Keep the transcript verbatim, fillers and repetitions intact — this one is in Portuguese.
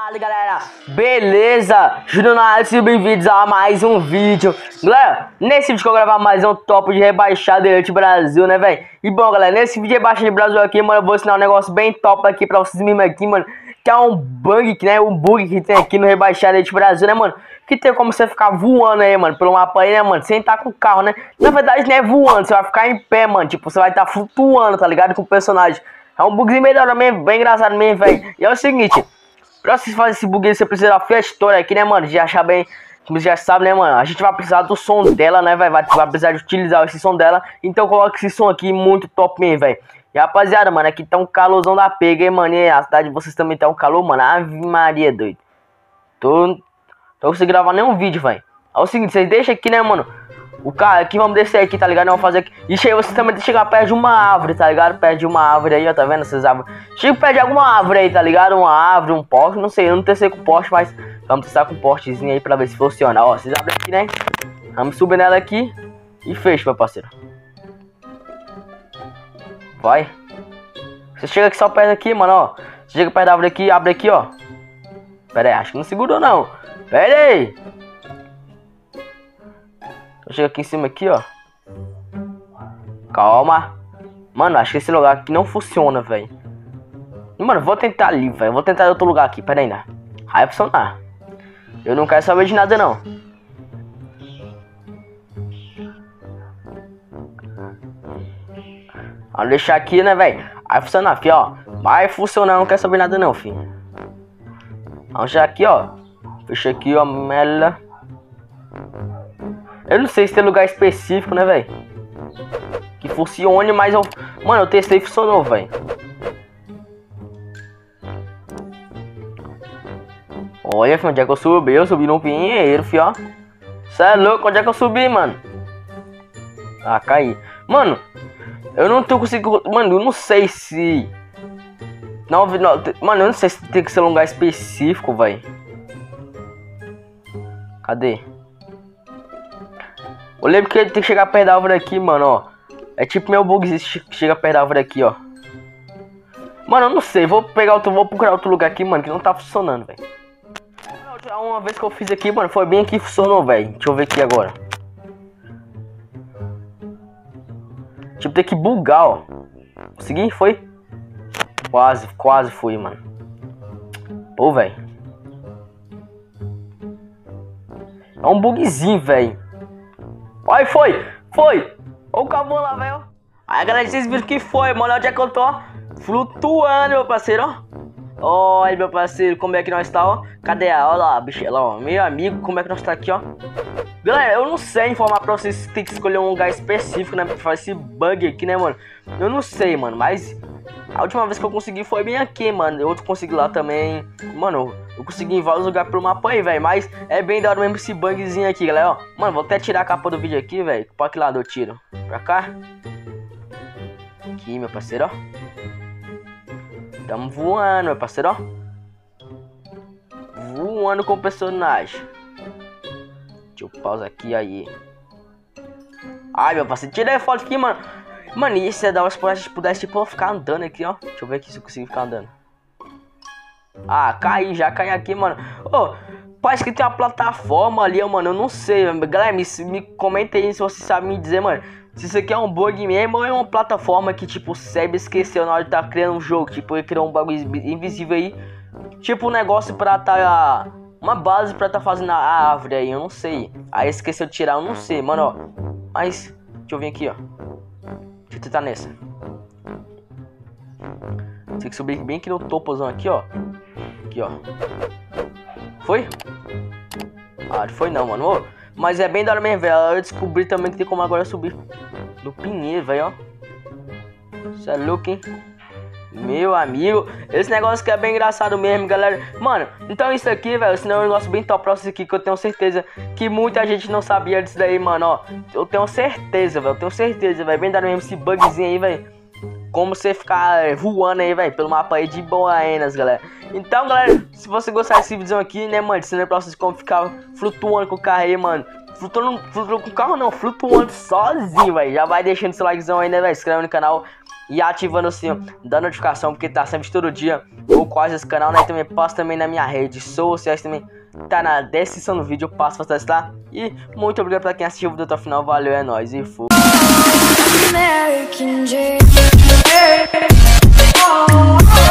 Fala galera, beleza? Júnior na área, sejam bem-vindos a mais um vídeo. Galera, nesse vídeo que eu vou gravar mais um top de rebaixado Elite Brasil, né, velho? E bom, galera, nesse vídeo de rebaixado de Brasil aqui, mano, eu vou ensinar um negócio bem top aqui pra vocês mesmo aqui, mano. Que é um bug, né, um bug que tem aqui no rebaixado Elite Brasil, né, mano? Que tem como você ficar voando aí, mano, pelo mapa aí, né, mano? Sem estar com o carro, né? Na verdade, não é voando, você vai ficar em pé, mano. Tipo, você vai estar flutuando, tá ligado? Com o personagem. É um bugzinho melhor mesmo, bem engraçado mesmo, velho. E é o seguinte... Pra vocês fazerem esse bug, você precisa da Flash Store aqui, né, mano? Já achar bem, como você já sabe, né, mano? A gente vai precisar do som dela, né, velho? Vai, vai precisar de utilizar esse som dela. Então coloca esse som aqui, muito top mesmo, velho. E rapaziada, mano, aqui tá um calorzão da pega, hein, mano? E a cidade de vocês também tá um calor, mano. Ave Maria, doido. Tô, tô conseguindo gravar nenhum vídeo, velho. É o seguinte, vocês deixam aqui, né, mano? O cara aqui, vamos descer aqui, tá ligado? Vamos fazer aqui. Ixi, aí você também tem que chegar perto de uma árvore, tá ligado? Perto de uma árvore aí, ó, tá vendo essas árvores? Chega perto de alguma árvore aí, tá ligado? Uma árvore, um poste, não sei, eu não testei com poste, mas vamos testar com postezinho aí pra ver se funciona. Ó, vocês abrem aqui, né? Vamos subir nela aqui e fecha, meu parceiro. Vai. Você chega aqui só perto aqui, mano, ó. Você chega perto da árvore aqui, abre aqui, ó. Pera aí, acho que não segurou, não. Pera aí. Chega aqui em cima aqui, ó. Calma. Mano, acho que esse lugar aqui não funciona, velho. Mano, vou tentar ali, velho. Vou tentar em outro lugar aqui, pera aí, né? Vai funcionar. Eu não quero saber de nada, não. Vamos deixar aqui, né, velho? Vai funcionar, filho, ó. Vai funcionar, não quero saber nada, não, filho. Vamos deixar aqui, ó. Fecha aqui, ó, mela. Eu não sei se tem lugar específico, né, velho? Que funcione, mas eu... Mano, eu testei e funcionou, velho. Olha, filho, onde é que eu subi? Eu subi no pinheiro, filho, ó. Cê é louco, onde é que eu subi, mano? Ah, caí. Mano, eu não tô conseguindo... Mano, eu não sei se... Não, não, mano, eu não sei se tem que ser um lugar específico, velho. Cadê? Eu lembro que ele tem que chegar perto da árvore aqui, mano, ó. É tipo meu bug que chega perto da árvore aqui, ó. Mano, eu não sei. Vou pegar outro, vou procurar outro lugar aqui, mano, que não tá funcionando, velho. Uma vez que eu fiz aqui, mano, foi bem aqui que funcionou, velho. Deixa eu ver aqui agora. Tipo, tem que bugar, ó. Consegui? Foi? Quase, quase fui, mano. Pô, velho. É um bugzinho, velho. Olha, foi, foi. Olha o cavalo lá, velho. Aí, galera, vocês viram que foi, mano. Onde é que eu tô? Flutuando, meu parceiro, ó. Olha, meu parceiro, como é que nós tá, ó. Cadê a? Olha lá, bicho, lá, ó. Meu amigo, como é que nós tá aqui, ó. Galera, eu não sei informar pra vocês se tem que escolher um lugar específico, né, pra fazer esse bug aqui, né, mano. Eu não sei, mano, mas... A última vez que eu consegui foi bem aqui, mano. Eu consegui lá também. Mano, eu consegui em vários lugares pro mapa aí, velho. Mas é bem da hora mesmo esse bugzinho aqui, galera, ó. Mano, vou até tirar a capa do vídeo aqui, velho. Pra que lado eu tiro? Pra cá? Aqui, meu parceiro, ó. Tamo voando, meu parceiro, ó. Voando com o personagem. Deixa eu pausar aqui, aí. Ai, meu parceiro, tirei a foto aqui, mano. Mano, isso é da hora se a gente pudesse, tipo, ficar andando aqui, ó. Deixa eu ver aqui se eu consigo ficar andando. Ah, caí, já caí aqui, mano. Ô, oh, parece que tem uma plataforma ali, ó, mano. Eu não sei, galera, me, me comenta aí se você sabe me dizer, mano. Se isso aqui é um bug mesmo ou é uma plataforma que, tipo, o Seb esqueceu na hora de tá criando um jogo. Tipo, ele criou um bagulho invisível aí. Tipo, um negócio pra tá... Uma base pra tá fazendo a árvore aí, eu não sei. Aí esqueceu de tirar, eu não sei, mano, ó. Mas, deixa eu vir aqui, ó. Deixa eu tentar nessa. Tem que subir bem aqui no topozão aqui, ó. Aqui, ó. Foi? Ah, não foi não, mano. Ô, mas é bem da hora mesmo, velho. Eu descobri também que tem como agora subir no pinheiro, velho, ó. Isso é louco, hein? Meu amigo, esse negócio que é bem engraçado mesmo, galera. Mano, então isso aqui, velho, senão é um negócio bem top pra vocês aqui, que eu tenho certeza que muita gente não sabia disso daí, mano, ó. Eu tenho certeza, velho, eu tenho certeza, velho, bem dado mesmo esse bugzinho aí, velho. Como você ficar voando aí, velho, pelo mapa aí de Boaenas, galera. Então, galera, se você gostar desse vídeo aqui, né, mano, ensinando pra vocês como ficar flutuando com o carro aí, mano. Flutuando, flutuando com o carro não, flutuando sozinho, velho. Já vai deixando seu likezão aí, né, velho, se inscreve no canal. e ativando o sininho da notificação, porque tá sempre todo dia ou quase esse canal, né? E também posto também na minha rede sociais, também tá na descrição do vídeo, eu passo pra vocês lá. E muito obrigado pra quem assistiu o vídeo até o final, valeu, é nóis e fui. American dream.